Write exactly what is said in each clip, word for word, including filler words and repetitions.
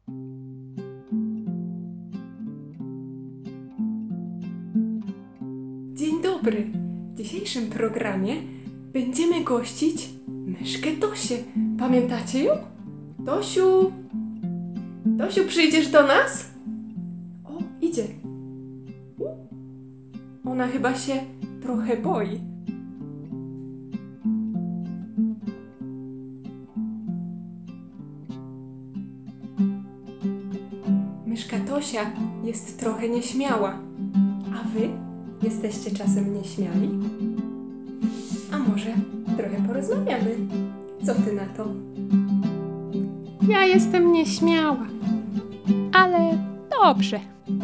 Dzień dobry! W dzisiejszym programie będziemy gościć myszkę Tosię. Pamiętacie ją? Tosiu! Tosiu, przyjdziesz do nas? O, idzie. U. Ona chyba się trochę boi. Myszka Tosia jest trochę nieśmiała. A wy? Jesteście czasem nieśmiali? A może trochę porozmawiamy? Co ty na to? Ja jestem nieśmiała, ale dobrze.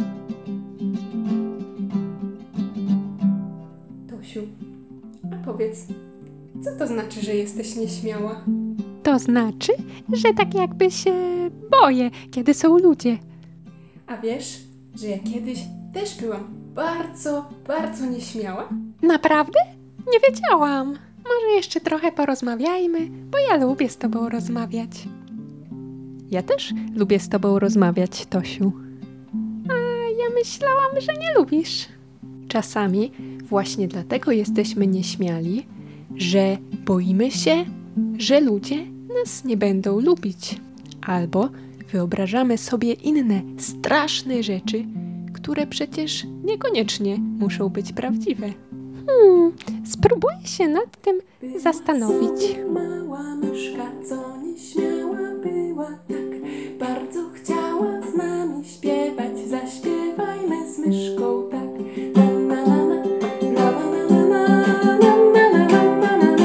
Tosiu, a powiedz, co to znaczy, że jesteś nieśmiała? To znaczy, że tak jakby się boję, kiedy są ludzie. A wiesz, że ja kiedyś też byłam bardzo, bardzo nieśmiała? Naprawdę? Nie wiedziałam. Może jeszcze trochę porozmawiajmy, bo ja lubię z tobą rozmawiać. Ja też lubię z tobą rozmawiać, Tosiu. A ja myślałam, że nie lubisz. Czasami właśnie dlatego jesteśmy nieśmiali, że boimy się, że ludzie nas nie będą lubić. Albo wyobrażamy sobie inne straszne rzeczy, które przecież niekoniecznie muszą być prawdziwe. Hmm, spróbuję się nad tym Była zastanowić. sobie mała myszka, co nieśmiała była tak. Bardzo chciała z nami śpiewać, zaśpiewajmy z myszką tak. Na, na, na, na, na, na, na, na, na, na, na, na,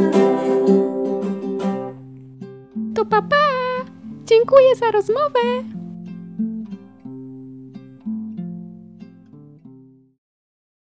To pa, pa! Dziękuję za rozmowę!